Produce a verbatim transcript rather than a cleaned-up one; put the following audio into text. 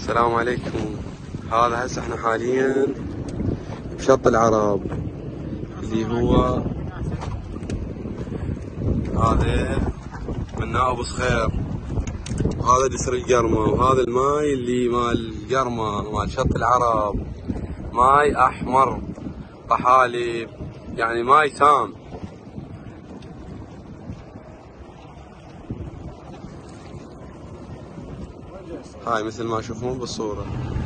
السلام عليكم. هذا هسه احنا حاليا بشط العرب اللي هو هذا مناء ابو صخير، وهذا جسر القرمه، وهذا الماي اللي مال القرمه مال شط العرب، ماي احمر طحالب، يعني ماي تام. هاي مثل ما تشوفون بالصورة.